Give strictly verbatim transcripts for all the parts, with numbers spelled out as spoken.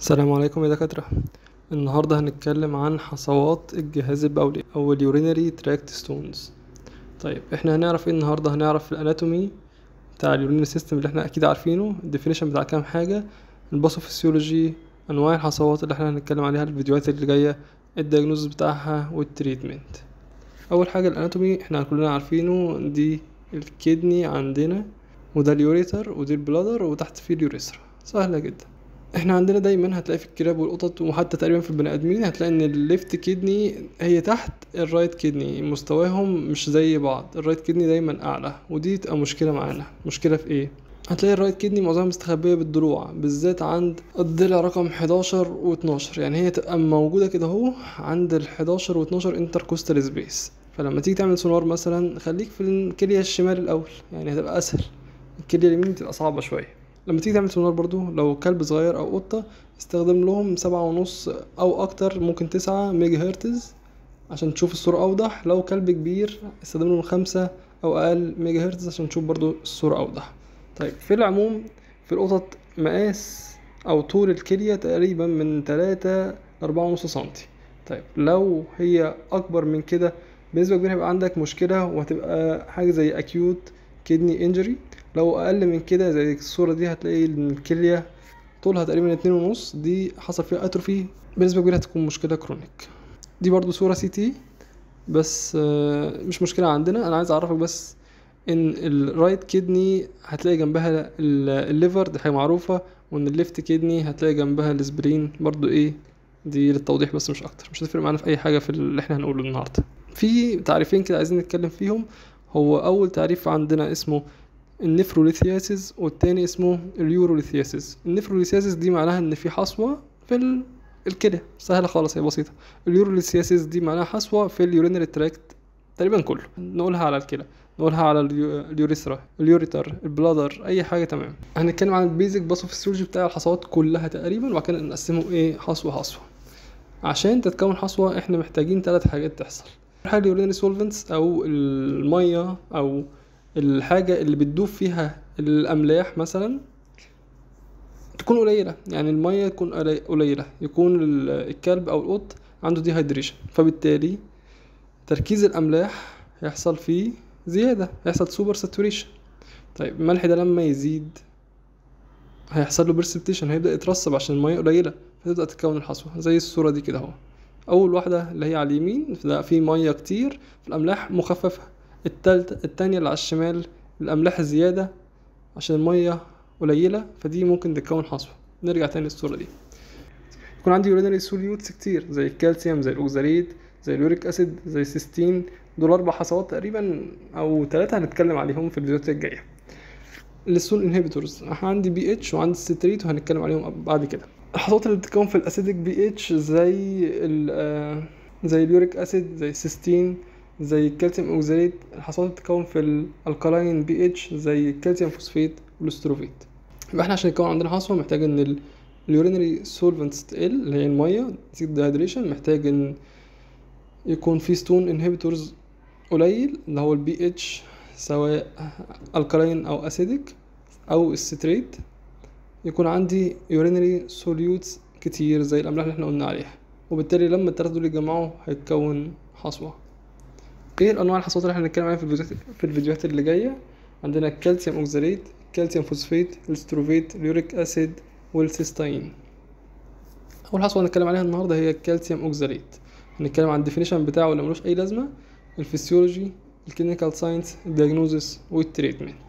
السلام عليكم يا دكاترة. النهاردة هنتكلم عن حصوات الجهاز البولي أو اليورينري تراكت ستونز. طيب احنا هنعرف ايه النهاردة؟ هنعرف الاناتومي بتاع اليورينري سيستم اللي احنا اكيد عارفينه، الديفينيشن بتاع كام حاجة، الباثوفيسيولوجي، انواع الحصوات اللي احنا هنتكلم عليها الفيديوهات اللي جاية، الدياجنوز بتاعها والتريتمنت. اول حاجة الاناتومي احنا كلنا عارفينه، دي الكدني عندنا، وده اليوريتر، ودي البلادر، وتحت فيه اليوريثرا. سهلة جدا. احنا عندنا دايما هتلاقي في الكلاب والقطط وحتى تقريبا في البني ادمين هتلاقي ان الليفت كيدني هي تحت الرايت كيدني، مستواهم مش زي بعض، الرايت كيدني دايما اعلى، ودي تبقى مشكله معانا. مشكله في ايه؟ هتلاقي الرايت كيدني معظمها مستخبيه بالضلوع، بالذات عند الضلع رقم حداشر و12، يعني هي تبقى موجوده كده اهو عند ال حداشر واتناشر انتركوستال سبيس. فلما تيجي تعمل سونار مثلا خليك في الكليه الشمال الاول، يعني هتبقى اسهل. الكليه اليمين تبقى صعبه شويه. لما تيجي تعمل سونار برضو لو كلب صغير او قطة استخدم لهم سبعة ونص او اكتر، ممكن تسعة ميجا هرتز عشان تشوف الصورة اوضح. لو كلب كبير استخدم لهم خمسة او اقل ميجا هرتز عشان تشوف برضو الصورة اوضح. طيب في العموم في القطط مقاس او طول الكلية تقريبا من تلاتة لاربعة ونص سنتي. طيب لو هي اكبر من كده بنسبة كبيرة هيبقى عندك مشكلة وهتبقى حاجة زي acute kidney injury. لو اقل من كده زي الصورة دي هتلاقي ان الكلية طولها تقريبا اتنين ونص، دي حصل فيها اتروفي بنسبة كبيرة هتكون مشكلة كرونيك. دي برضو صورة سي تي بس مش مشكلة عندنا. انا عايز اعرفك بس ان الرايت كيدني هتلاقي جنبها الليفر، دي حاجة معروفة، وان الليفت كيدني هتلاقي جنبها السبرين برضو. ايه دي للتوضيح بس مش اكتر، مش هتفرق معانا في اي حاجة في اللي احنا هنقوله النهاردة. في تعريفين كده عايزين نتكلم فيهم. هو اول تعريف عندنا اسمه النفروليثياسيس، والتاني اسمه اليوروليثياسيس. النفروليثياسيس دي معناها ان في حصوة في ال... الكلى، سهلة خالص، هي بسيطة. اليوروليثياسيس دي معناها حصوة في اليورينري تراكت تقريبا كله، نقولها على الكلى، نقولها على اليو... اليوريثرا، اليوريتر، البلادر، اي حاجة. تمام. هنتكلم عن البيزك باثوفيسيولوجي بتاع الحصوات كلها تقريبا، وبعد كده نقسمه ايه حصوة حصوة. عشان تتكون حصوة احنا محتاجين ثلاث حاجات تحصل. حاجة اليورينري سولفنتس او المية او الحاجة اللي بتدوب فيها الأملاح مثلا تكون قليلة، يعني المية تكون قليلة، يكون الكلب أو القط عنده دي هيدريشن، فبالتالي تركيز الأملاح هيحصل فيه زيادة، هيحصل سوبر ساتوريشن. طيب الملح ده لما يزيد هيحصل له برسبتيشن، هيبدأ يترسب عشان المية قليلة، فتبدأ تتكون الحصوة زي الصورة دي كده اهو. أول واحدة اللي هي على اليمين ده في مية كتير في الأملاح مخففة، التالتة التانية اللي على الشمال الأملاح زيادة عشان المية قليلة، فدي ممكن تتكون حصوة. نرجع تاني للصورة دي. يكون عندي يورينري سوليوتس كتير زي الكالسيوم، زي الأوكزاليت، زي اليوريك أسيد، زي السيستين. دول أربع حصوات تقريبا أو تلاتة هنتكلم عليهم في الفيديوهات الجاية. الستون انهبيتورز عندي بي اتش وعندي الستريت وهنتكلم عليهم بعد كده. الحصوات اللي بتتكون في الأسيدك بي اتش زي ال زي اليوريك أسيد، زي السيستين، زي الكالسيوم اوكزاليت. الحصوات بتتكون في الالكالاين بي اتش زي الكالسيوم فوسفات والاستروفيت. يبقى احنا عشان يكون عندنا حصوه محتاج ان اليورينري سولفنتس تقل، اللي هي الميه، تزيد ديهايدريشن. محتاج ان يكون في ستون انهبيتورز قليل اللي هو البي اتش، سواء الكالاين او اسيدك او الستريت. يكون عندي يورينري سوليوتس كتير زي الاملاح اللي احنا قلنا عليها، وبالتالي لما التلاتة دول يتجمعوا هيتكون حصوه. ايه الانواع الحصوات اللي احنا هنتكلم عليها في الفيديوهات في الفيديوهات اللي جايه؟ عندنا الكالسيوم اوكزاليت، الكالسيوم فوسفات، الاستروفيت، اليوريك اسيد، والسيستاين. اول حصوه هنتكلم عليها النهارده هي الكالسيوم اوكزاليت. هنتكلم عن الديفينيشن بتاعه اللي ملوش اي لازمه، الفسيولوجي، الكلينيكال ساينس، الدياجنوزس، والتريتمنت.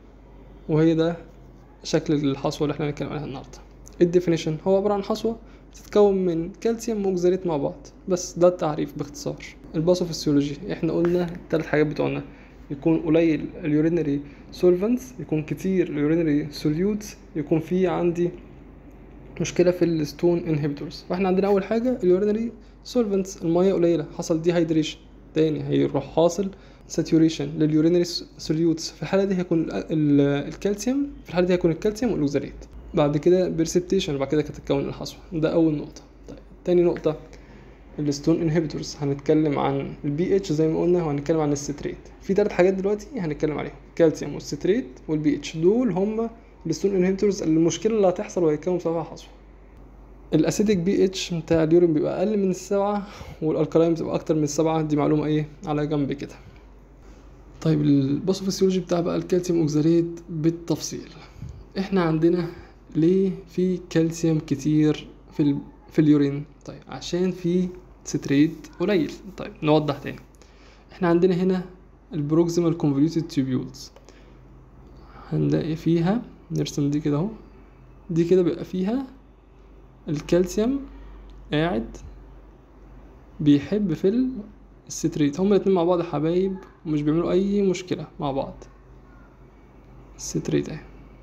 وهي ده شكل الحصوه اللي احنا هنتكلم عليها النهارده. الديفينيشن هو عباره عن حصوه بتتكون من كالسيوم واوكزاليت مع بعض، بس ده التعريف باختصار. الباثوفيسيولوجي احنا قلنا الثلاث حاجات بتوعنا، يكون قليل اليورينري سولفنتس، يكون كتير اليورينري سوليوتس، يكون في عندي مشكله في الستون انهبيتورز. فاحنا عندنا اول حاجه اليورينري سولفنتس، الميه قليله، حصل دي هيدريشن، تاني هيروح حاصل ساتوريشن لليورينري سوليوتس. في الحاله دي هيكون الكالسيوم، في الحاله دي هيكون الكالسيوم والاوكزاليت. بعد كده برسبتيشن، بعد كده هتتكون الحصوه. ده اول نقطه. طيب تاني نقطه الستون انهبيتورز، هنتكلم عن البي اتش زي ما قلنا، وهنتكلم عن الستريت. في ثلاث حاجات دلوقتي هنتكلم عليهم، الكالسيوم والستريت والبي اتش. دول هم الستون انهبيتورز. المشكله اللي هتحصل وهيتكون بسببها حصوه. الاسيدك بي اتش بتاع اليورين بيبقى اقل من السبعة، والالكلاين بتبقى اكتر من السبعة. دي معلومة ايه على جنب كده. طيب الباثوفيسيولوجي بتاع بقى الكالسيوم اوكزاليت بالتفصيل. احنا عندنا ليه في كالسيوم كتير في ال... في اليورين؟ طيب عشان في ستريت قليل. طيب نوضح تاني. احنا عندنا هنا البروكسيمال كونفوليوتد تيوبيولز، هنلاقي فيها، نرسم دي كده اهو، دي كده بيبقى فيها الكالسيوم قاعد بيحب في الستريت. هما الاتنين مع بعض حبايب ومش بيعملوا اي مشكلة مع بعض. الستريت اهي.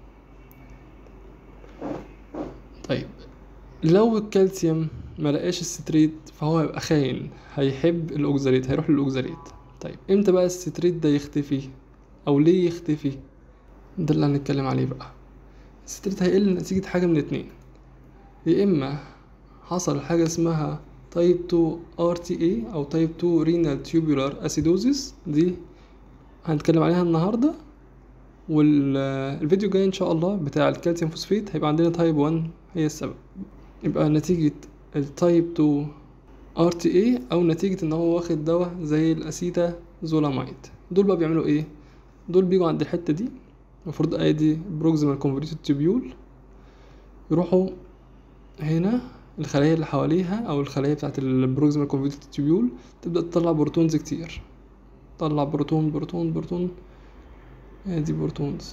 طيب لو الكالسيوم ملقاش الستريت فهو هيبقى خاين، هيحب الاوكزاليت، هيروح للاوكزاليت. طيب امتى بقى الستريت ده يختفي او ليه يختفي؟ ده اللي هنتكلم عليه بقى. الستريت هيقل نتيجة حاجة من اتنين، يا اما حصل حاجة اسمها تايب اتنين ار تي اي او تايب اتنين رينال تيوبولار اسيدوزيس، دي هنتكلم عليها النهارده. والفيديو الجاي ان شاء الله بتاع الكالسيوم فوسفيت هيبقى عندنا تايب واحد هي السبب. يبقى نتيجة التايب اتنين ار تي اي او نتيجة ان هو واخد دواء زي الاسيتا زولاميد. دول بقى بيعملوا ايه؟ دول بيجوا عند الحتة دي، المفروض ادي بروكسيمال كونفوليوتد تيوبيول، يروحوا هنا الخلايا اللي حواليها او الخلايا بتاعت البروكسيمال كونفوليوتد تيوبيول تبدأ تطلع بروتونز كتير، تطلع بروتون بروتون بروتون، ادي بروتونز.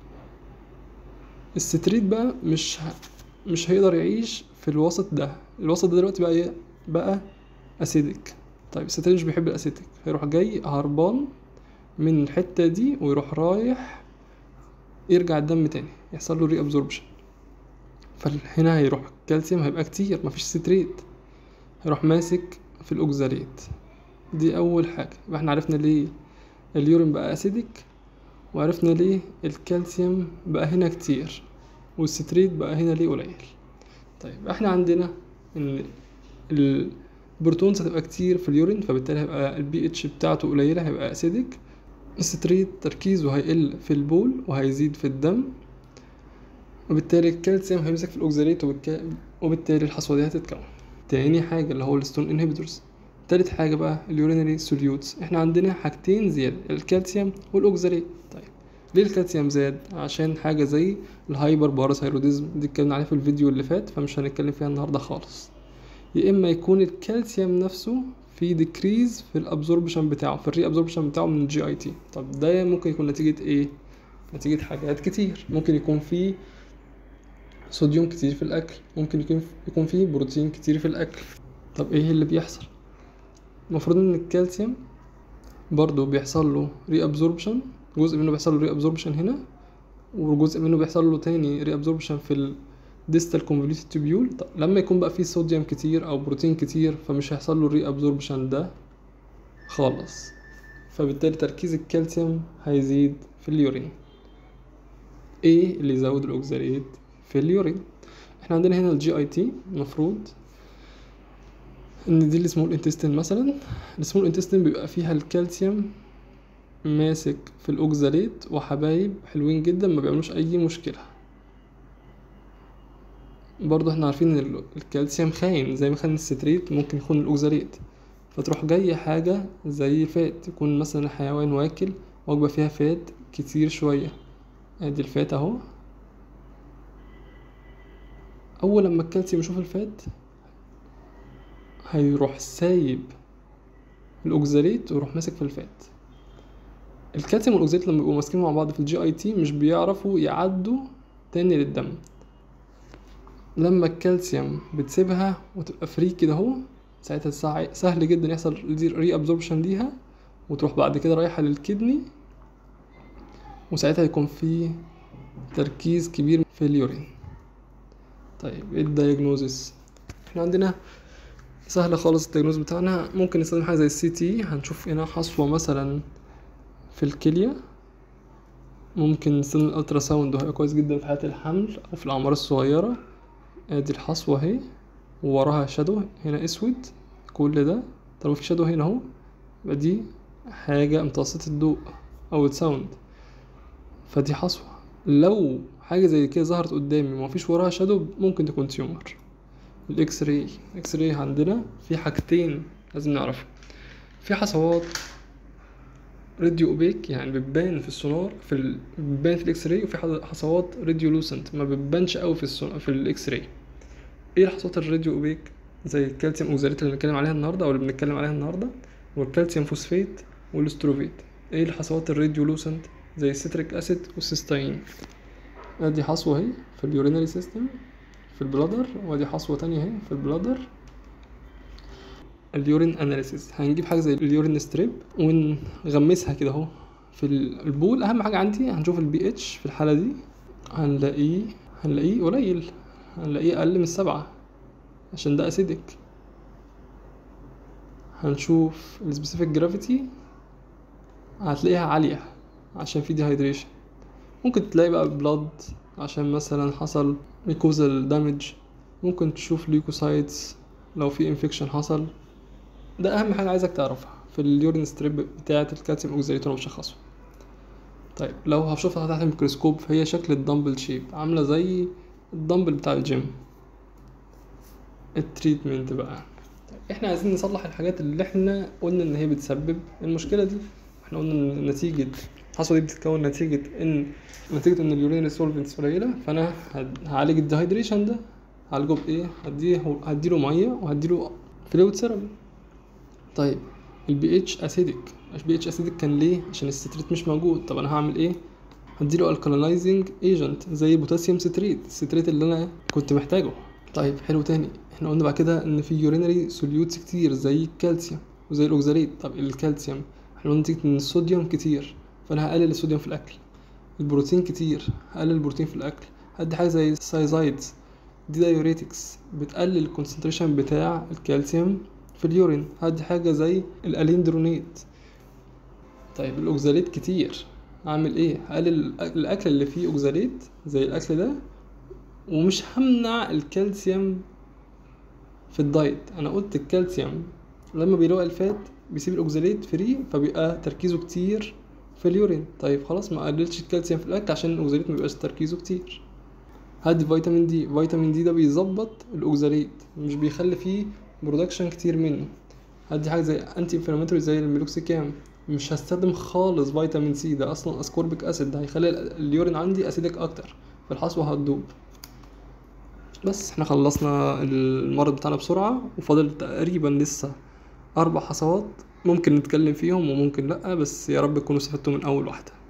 الستريت بقى مش ه... مش هيقدر يعيش في الوسط ده. الوسط ده دلوقتي بقى ايه؟ بقى اسيدك. طيب الستريت مش بيحب الاسيدك، هيروح جاي هربان من الحتة دي ويروح رايح يرجع الدم تاني، يحصل له ري ابزوربشن. فهنا هيروح الكالسيوم هيبقى كتير، مفيش ستريت، هيروح ماسك في الاوكزاليت. دي اول حاجة. يبقى احنا عرفنا ليه اليورين بقى اسيدك، وعرفنا ليه الكالسيوم بقى هنا كتير، والستريت بقى هنا ليه قليل. طيب احنا عندنا ان البروتونز هتبقى كتير في اليورين، فبالتالي هيبقى البي اتش بتاعته قليلة، هيبقى اسيدك. الستريت تركيزه هيقل في البول وهيزيد في الدم، وبالتالي الكالسيوم هيمسك في الاوكزاليت، وبالك... وبالتالي الحصوة دي هتتكون. تاني حاجة اللي هو الستون انهبيتورز. تالت حاجة بقى اليورينري سوليوتس. احنا عندنا حاجتين زيادة، الكالسيوم والاوكزاليت. طيب ليه الكالسيوم زاد؟ عشان حاجة زي الهايبر باراثايروديزم، دي اتكلمنا عليها في الفيديو اللي فات، فمش هنتكلم فيها النهاردة خالص. يا اما يكون الكالسيوم نفسه في ديكريز في الابزوربشن بتاعه، في الري ابزوربشن بتاعه من الجي اي تي. طب ده ممكن يكون نتيجة ايه؟ نتيجة حاجات كتير. ممكن يكون في صوديوم كتير في الاكل، ممكن يكون يكون في بروتين كتير في الاكل. طب ايه اللي بيحصل؟ المفروض ان الكالسيوم برضو بيحصل له ري ابزوربشن، جزء منه بيحصل له ري ابزوربشن هنا، وجزء منه بيحصل له تاني ري ابزوربشن في الديستال كونفوليوتد تيوبيول. طب لما يكون بقى فيه صوديوم كتير او بروتين كتير فمش هيحصل له الري ابزوربشن ده خالص، فبالتالي تركيز الكالسيوم هيزيد في اليورين. ايه اللي يزود الاوكزاليت في اليورين؟ احنا عندنا هنا الجي اي تي، المفروض ان دي السمول انتستين مثلا. السمول انتستين بيبقى فيها الكالسيوم ماسك في الاوكزاليت وحبايب حلوين جدا ما بيعملوش اي مشكله. برضه احنا عارفين ان الكالسيوم خاين، زي ما خان الستريت ممكن يكون الاوكزاليت. فتروح جاي حاجه زي فات، يكون مثلا حيوان واكل وجبه فيها فات كتير شويه، ادي الفات اهو. اول لما الكالسيوم يشوف الفات هيروح سايب الاوكزاليت ويروح ماسك في الفات. الكالسيوم والاوكزاليت لما بيبقوا ماسكين مع بعض في الجي اي تي مش بيعرفوا يعدوا تاني للدم. لما الكالسيوم بتسيبها وتبقى فري كده اهو، ساعتها سهل جدا يحصل ري ابزوربشن ليها، وتروح بعد كده رايحه للكدني، وساعتها يكون في تركيز كبير في اليورين. طيب ايه الدايجنوزيس؟ احنا عندنا سهله خالص. الدايجنوز بتاعنا ممكن نستخدم حاجه زي السي تي، هنشوف هنا حصوه مثلا في الكليه. ممكن نستخدم الالترا ساوند وهي كويس جدا في حالة الحمل او في الاعمار الصغيره. ادي الحصوه اهي ووراها شادو هنا اسود، كل ده طالما في شادو هنا اهو يبقى دي حاجه متوسطه الضوء او الساوند، فدي حصوه. لو حاجه زي كده ظهرت قدامي ومفيش وراها شادو ممكن تكون تيومر. الاكس راي. الاكس راي عندنا في حاجتين لازم نعرفها، في حصوات راديو اوبيك يعني بتبان في السونار في ال... بتبان في الاكس راي، وفي حصوات راديو لوسنت ما بتبانش قوي في السون... في الاكس راي. ايه الحصوات الراديو اوبيك؟ زي الكالسيوم اوكساليت اللي بنتكلم عليها النهارده او اللي بنتكلم عليها النهارده، والكالسيوم فوسفات والاستروفيت. ايه الحصوات الراديو لوسنت؟ زي السيتريك اسيد والسيستاين. ادي حصوه اهي في اليورينري سيستم في البلادر، وادي حصوه تانية اهي في البلادر. اليورين اناليسيس هنجيب حاجه زي اليورين ستريب ونغمسها كده اهو في البول. اهم حاجه عندي هنشوف البي اتش في الحاله دي، هنلاقيه هنلاقيه قليل، هنلاقيه اقل من السبعة عشان ده اسيدك. هنشوف السبيسيفيك جرافيتي هتلاقيها عاليه عشان في ديهايدريشن. ممكن تلاقي بقى بلاد عشان مثلا حصل ميكوزال دامج، ممكن تشوف ليوكوسايتس لو في انفكشن حصل. ده اهم حاجه عايزك تعرفها في اليورين ستريب بتاعه الكالسيوم اوكساليت وانا بشخصه. طيب لو هشوفها تحت الميكروسكوب فهي شكل الدمبل شيب، عامله زي الدمبل بتاع الجيم. التريتمنت بقى، طيب احنا عايزين نصلح الحاجات اللي احنا قلنا ان هي بتسبب المشكله دي. احنا قلنا ان نتيجه الحصوه دي بتتكون نتيجه ان نتيجه ان اليورين سولفنتس قليله، فانا هعالج الديهايدريشن ده. هعالجه بايه؟ هديه هديله ميه وهديله فلويد ثيرابي. طيب البي اتش اسيدك، البي اتش اسيدك كان ليه؟ عشان الستريت مش موجود. طب انا هعمل ايه؟ هديله الكالينايزنج ايجنت زي بوتاسيوم ستريت، الستريت اللي انا كنت محتاجه. طيب حلو تاني، احنا قلنا بعد كده ان في يورينري سوليوتس كتير زي الكالسيوم وزي الاوكزاليت. طب الكالسيوم احنا قلنا نتيجه ان الصوديوم كتير فانا هقلل الصوديوم في الاكل. البروتين كتير هقلل البروتين في الاكل. هدي حاجه زي السايزايدز، دي دايوريتكس بتقلل الكونسنتريشن بتاع الكالسيوم في اليورين. هدي حاجه زي الاليندرونيت. طيب الاوكزاليت كتير، اعمل ايه؟ هقلل الاكل اللي فيه اوكزاليت زي الاكل ده، ومش همنع الكالسيوم في الدايت. انا قلت الكالسيوم لما بيلاقي الفات بيسيب الاوكزاليت فري فبيبقى تركيزه كتير في اليورين. طيب خلاص ما قللش الكالسيوم في الاكل عشان الاوكزاليت ما بيبقاش تركيزه كتير. هدي فيتامين دي، فيتامين دي ده بيظبط الاوكزاليت مش بيخلي فيه برودكشن كتير منه. هدي حاجه زي انتي انفلاماتوري زي الميلوكسيكام. مش هستخدم خالص فيتامين سي، ده اصلا اسكوربيك اسيد، ده هيخلي اليورين عندي اسيدك اكتر فالحصوه هتدوب. بس احنا خلصنا المرض بتاعنا بسرعه، وفاضل تقريبا لسه اربع حصوات ممكن نتكلم فيهم وممكن لا، بس يا رب تكونوا استفدتوا من اول واحده.